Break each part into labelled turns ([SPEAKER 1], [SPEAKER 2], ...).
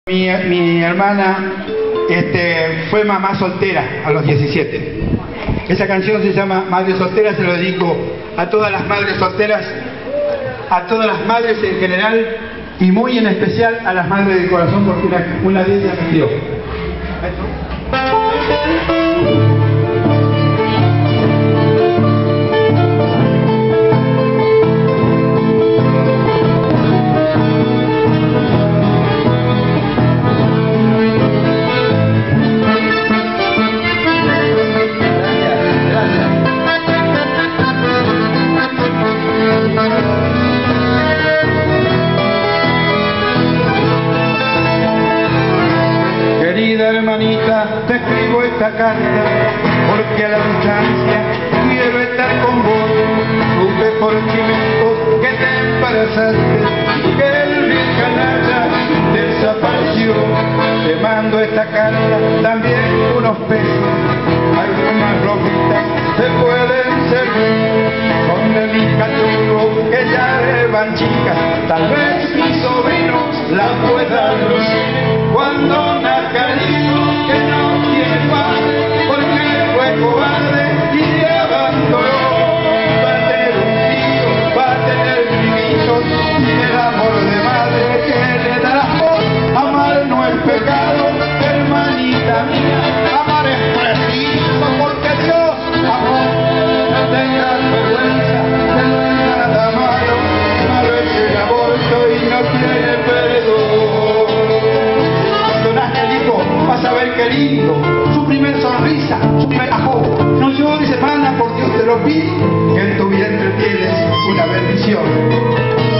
[SPEAKER 1] Mi hermana fue mamá soltera a los 17. Esa canción se llama Madre Soltera, se lo dedico a todas las madres solteras, a todas las madres en general y muy en especial a las madres del corazón, porque una de ellas me crió. Querida hermanita, te escribo esta carta porque a la distancia quiero estar con vos. Supe por chimentos que te embarazaste, que el bien canalla desapareció. Te mando esta carta, también unos pesos, algunas ropitas te pueden servir. Son de mis cachorros que ya van chicas, tal vez mis sobrinos la puedan lucir. Cuando nazca el hijo que no tiene padre, porque fue cobarde y te abandonó. Va a tener un tío, va a tener primitos, y el amor de madre que le darás vos. Amar no es pecado, hermanita mía, amar es preciso, porque Dios amó. No tengas vergüenza, que no es nada malo, malo es el aborto y no tiene perdón. Vas a ver qué lindo, su primer sonrisa, su primer ajo. No llores, hermana, por Dios te lo pido, que en tu vientre tienes una bendición.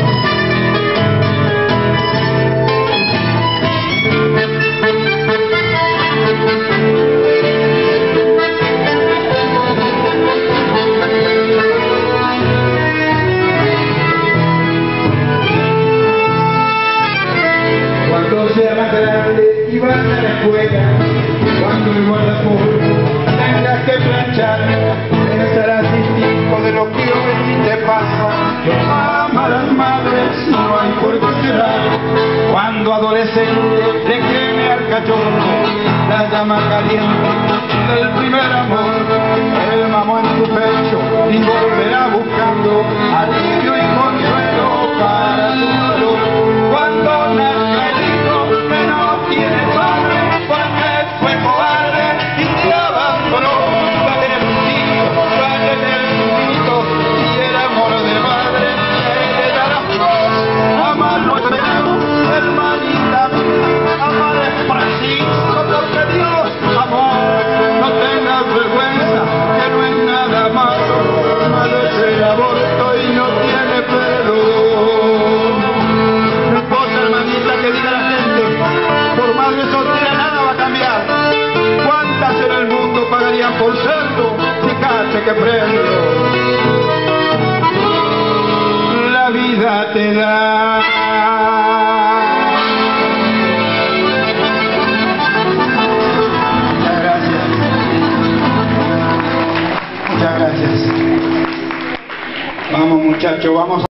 [SPEAKER 1] Cuando sea más grande y vaya a la escuela, cuando el guardapolvo tengas que planchar, pensarás distinto de lo que hoy te pasa. Ama a las madres, no hay por qué llorar. Cuando adolescente le queme al cachorro la llama caliente del primer amor. El mamó en tu pecho y volverá buscando alivio y consuelo para tu dolor. Cuando nazca el hijo que no tiene padre, porque fue cobarde y te abandonó. Va a tener un tío, va a tener un hijito, y el amor de madre que le darás vos. Amar no es pecado, hermanita mía, amar es preciso, porque Dios amó. No tengas vergüenza, que no es nada malo, malo es el aborto y no tiene perdón. No importa, hermanita, que diga la gente, por madre soltera nada va a cambiar. ¿Cuántas en el mundo pagarían por serlo? Fíjate que prendo la vida te da. Muchas gracias. Muchas gracias. Vamos, muchachos, vamos a